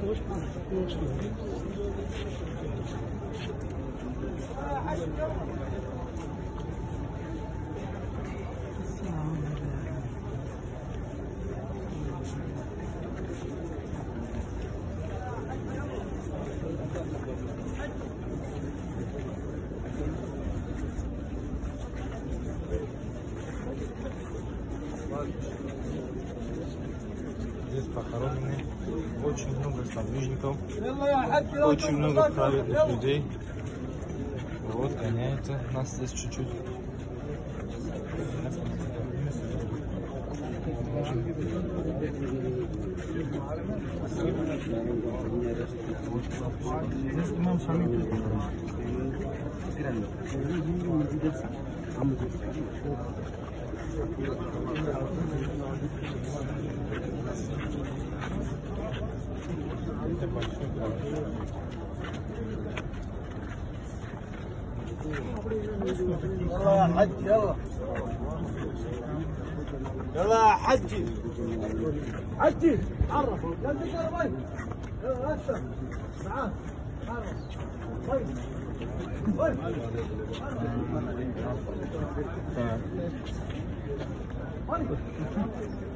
Здесь похоронены очень много сподвижников, очень много праведных людей. Вот, гоняется нас здесь чуть-чуть. Здесь имам Шами. Это большой край. يلا يا حج يلا يلا يا حجي حجي عرف لا تقرب وين يلا اكثر تعال عرف وين وين